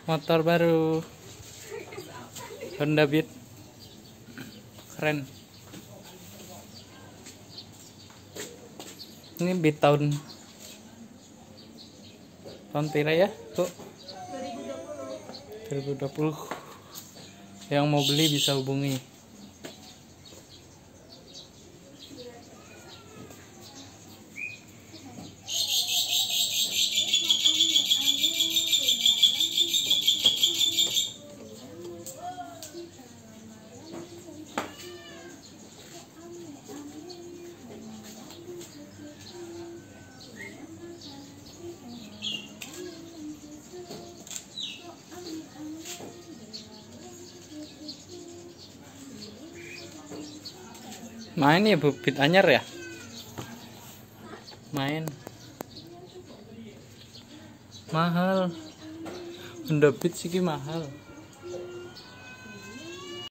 Motor baru Honda Beat, keren. Ini Beat tahun pira ya, tuh 2020. Yang mau beli bisa hubungi. Main ya Bu, Beat anyar ya? Main. Mahal. Honda Beat sih mahal.